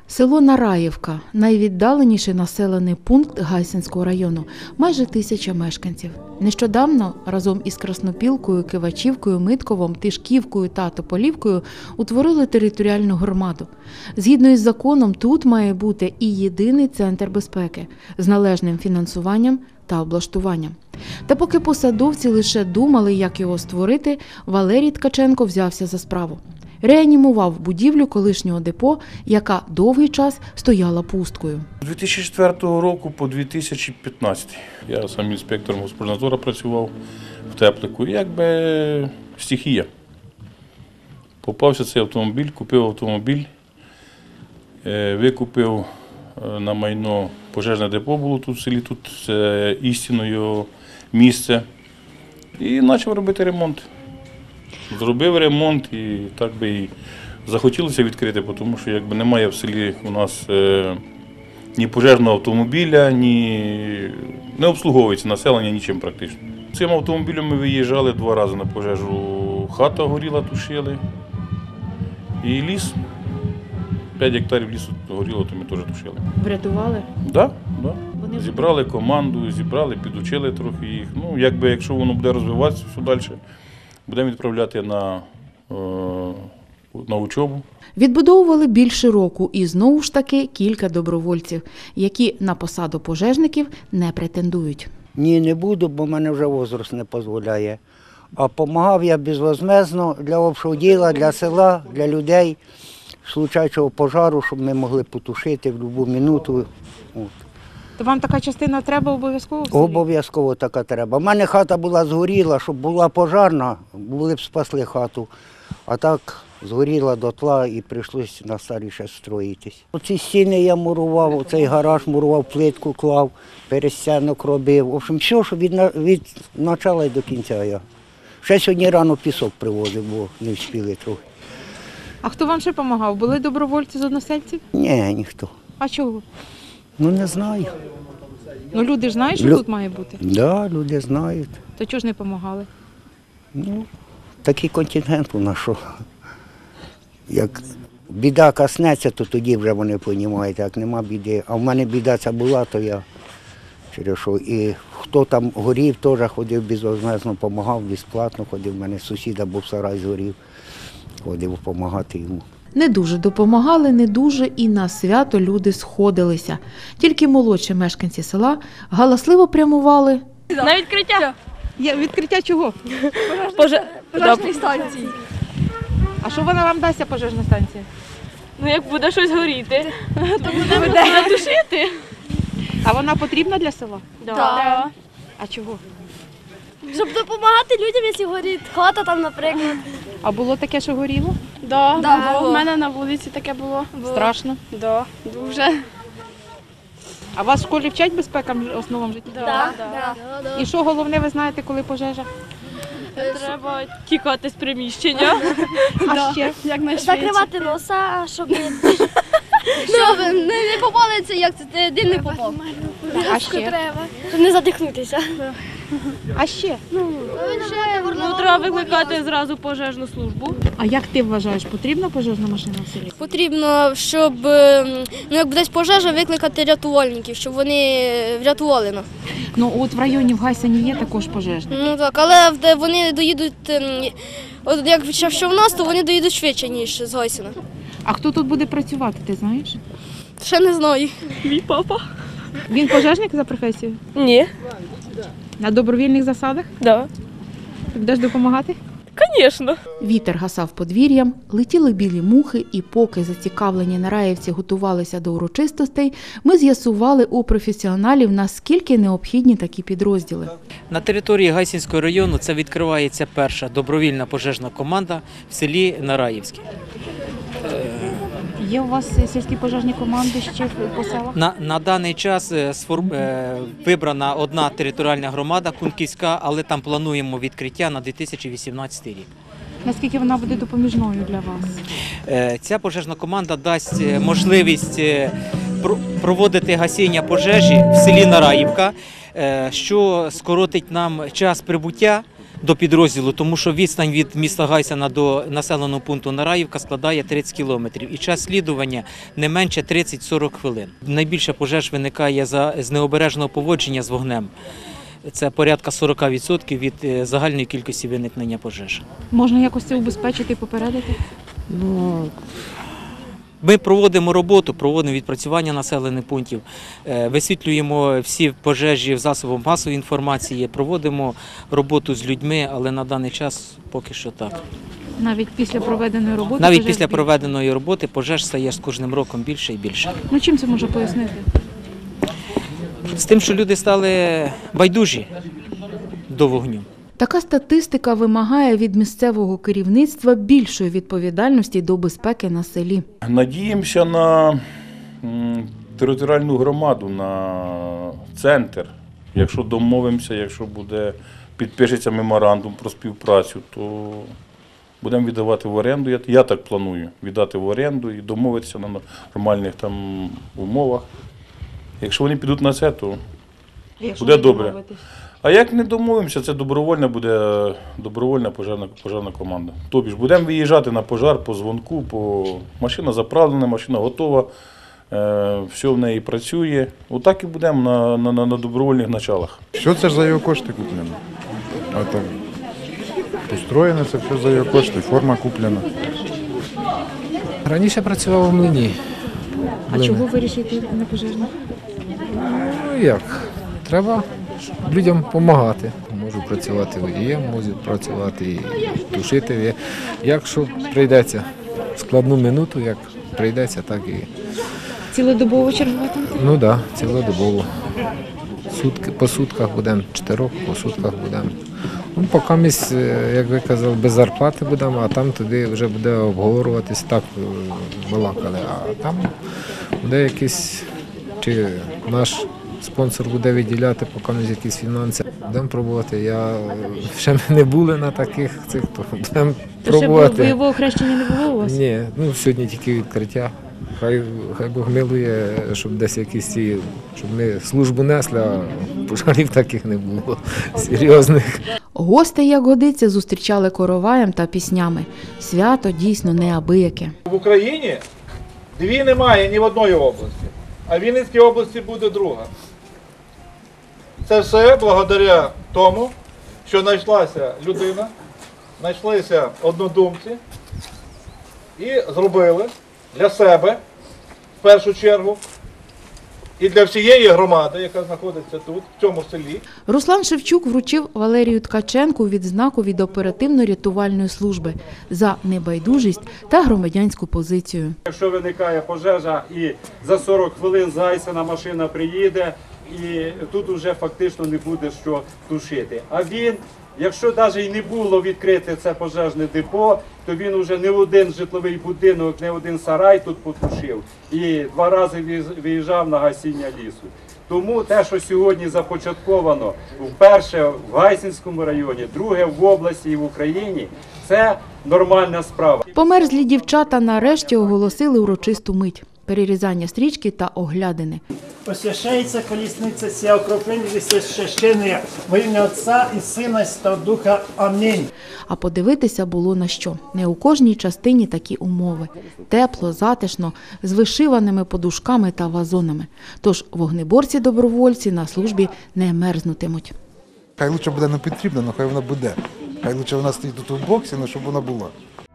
Село Нараївка – найвіддаленіший населений пункт Гайсинського району. Майже 1000 мешканців. Нещодавно разом із Краснопілкою, Кивачівкою, Митковом, Тишківкою та Тополівкою утворили територіальну громаду. Згідно із законом, тут має бути і єдиний центр безпеки з належним фінансуванням та облаштуванням. Та поки посадовці лише думали, як його створити, Валерій Ткаченко взявся за справу. Реанімував будівлю колишнього депо, яка довгий час стояла пусткою. З 2004 року по 2015 я сам інспектором Господарнадзору працював в Теплику. Якби стихія. Попався цей автомобіль, купив автомобіль, викупив на майно пожежне депо було тут в селі, тут це істинною місце. І почав робити ремонт. Зробив ремонт і так би і захотілося відкрити, тому що якби немає в селі у нас ні пожежного автомобіля, не обслуговується населення нічим практично. Цим автомобілем ми виїжджали 2 рази на пожежу. Хата горіла, тушили і ліс. 5 гектарів лісу горіло, то ми теж тушили. Врятували? Так, да. Зібрали команду, підучили трохи їх. Ну, якби, якщо воно буде розвиватися все далі, будемо відправляти на учобу. Відбудовували більше року і знову ж таки кілька добровольців, які на посаду пожежників не претендують. Ні, не буду, бо в мене вже возраст не дозволяє. А допомагав я безвозмездно для общого діла, для села, для людей, случайного пожару, щоб ми могли потушити в будь-яку минуту. То вам така частина треба обов'язково? в селі? Обов'язково така треба. У мене хата була згоріла, щоб була пожарна, були б спасли хату. А так згоріла дотла і прийшлося на старі ще строїтись. Оці стіни я мурував, оцей гараж мурував, плитку клав, перестінок робив. В общем, все, що від початку і до кінця я. Ще сьогодні рано пісок привозив, бо не встигли трохи. А хто вам ще допомагав? Були добровольці з односельців? Ні, ніхто. А чого? Ну не знаю. Ну люди ж знають, що тут має бути. Так, да, люди знають. То чого ж не допомагали? Ну, такий контингент у нас, що як біда коснеться, то тоді вже вони розуміють, як нема біди. А в мене біда ця була, то я через що. І хто там горів, теж ходив безвозмездно, допомагав, безплатно ходив. У мене сусіда був сарай згорів, ходив допомагати йому. Не дуже допомагали, не дуже і на свято люди сходилися. Тільки молодші мешканці села галасливо прямували. На відкриття. Відкриття чого? Пожежної станції. А що вона вам дасть, пожежна станція? Ну як буде щось горіти, то будемо тушити. А вона потрібна для села? Да. А чого? Щоб допомагати людям, якщо горить хата там, наприклад. А було таке, що горіло? Да. У мене на вулиці таке було. Страшно. Да, дуже. А вас в школі вчать безпекам основам життя? Да. І що головне, ви знаєте, коли пожежа? Треба тікати з приміщення. А ще? Закривати носа, щоб не попалиться, як це дим не попав. А ще? Щоб не задихнутися. А ще? Ну, треба викликати зразу пожежну службу. А як ти вважаєш, потрібна пожежна машина в селі? Потрібно, щоб як десь пожежа, викликати рятувальників, щоб вони врятували нас. Ну от в районі в Гайсині є також пожежні. Ну так, але вони доїдуть, от якщо в нас, то вони доїдуть швидше, ніж з Гайсина. А хто тут буде працювати, ти знаєш? Ще не знаю. Мій папа. Він пожежник за професією? Ні. На добровільних засадах? Да. Ти будеш допомагати? Звісно. Вітер гасав подвір'ям, летіли білі мухи, і поки зацікавлені нараївці готувалися до урочистостей, ми з'ясували у професіоналів, наскільки необхідні такі підрозділи. На території Гайсинського району це відкривається перша добровільна пожежна команда в селі Нараївське. Є у вас сільські пожежні команди ще по селах? На даний час вибрана одна територіальна громада Кунківська, але там плануємо відкриття на 2018 рік. Наскільки вона буде допоміжною для вас? Ця пожежна команда дасть можливість проводити гасіння пожежі в селі Нараївка, що скоротить нам час прибуття до підрозділу, тому що відстань від міста Гайсена до населеного пункту Нараївка складає 30 кілометрів. І час слідування не менше 30-40 хвилин. Найбільше пожеж виникає з необережного поводження з вогнем. Це порядка 40% від загальної кількості виникнення пожеж. Можна якось це убезпечити і попередити? Ми проводимо роботу, проводимо відпрацювання населених пунктів, висвітлюємо всі пожежі в засобах масової інформації, проводимо роботу з людьми, але на даний час поки що так. Навіть після проведеної роботи? Навіть пожеж після більше? проведеної роботи пожеж стає з кожним роком більше і більше. Ну чим це може пояснити? З тим, що люди стали байдужі до вогню. Така статистика вимагає від місцевого керівництва більшої відповідальності до безпеки на селі. Надіємося на територіальну громаду, на центр. Якщо домовимося, якщо підпишеться меморандум про співпрацю, то будемо віддавати в оренду. Я так планую віддати в оренду і домовитися на нормальних там умовах. Якщо вони підуть на це, то буде добре. А як не домовимося, це добровольна буде пожежна команда. Тобто будемо виїжджати на пожар по дзвонку, машина заправлена, машина готова, все в неї працює. Отак і будемо на добровольних началах. Все це ж за його кошти куплено. А так, построєно це все за його кошти, форма куплена. Раніше працював у млині. А чого вирішити на пожежних? Ну як? Треба людям допомагати. Можу працювати водієм, можу працювати і тушити. Якщо прийдеться складну минуту, як прийдеться, так і. Цілодобово чергувати? Ну так, цілодобово. По сутках будемо, 4 по сутках будемо. Ну, поки ми, як ви казали, без зарплати будемо, а там туди вже буде обговорюватись, так балакали. А там буде якийсь, чи наш спонсор буде виділяти, поки не якісь фінанси. Будемо пробувати. Ще ми не були на таких цих, то будемо пробувати. Ще бойового хрещення не було у вас? Ні, ну сьогодні тільки відкриття. Хай Бог милує, щоб десь якісь ці, щоб ми службу несли, а пожарів таких не було серйозних. Гостей, як годиться, зустрічали короваєм та піснями. Свято дійсно неабияке. В Україні дві немає ні в одної області, а в Вінницькій області буде друга. Це все благодаря тому, що знайшлася людина, знайшлися однодумці і зробили для себе, в першу чергу, і для всієї громади, яка знаходиться тут, в цьому селі. Руслан Шевчук вручив Валерію Ткаченку відзнаку від оперативно-рятувальної служби за небайдужість та громадянську позицію. Якщо виникає пожежа і за 40 хвилин з Гайсена машина приїде, і тут вже фактично не буде що тушити. А він, якщо навіть і не було відкрите це пожежне депо, то він вже не один житловий будинок, не один сарай тут потушив. І 2 рази виїжджав на гасіння лісу. Тому те, що сьогодні започатковано вперше в Гайсинському районі, друге в області і в Україні, це нормальна справа. Померзлі дівчата нарешті оголосили урочисту мить – перерізання стрічки та оглядини. Освящається колісниця ця окроплення священне во ім'я Отця і Сина і Святого Духа. Амінь. А подивитися було на що. Не у кожній частині такі умови. Тепло, затишно, з вишиваними подушками та вазонами. Тож вогнеборці-добровольці на службі не мерзнутимуть. Хай лучше буде не потрібно, але хай вона буде. Хай лучше вона стоїть тут в боксі, але щоб вона була.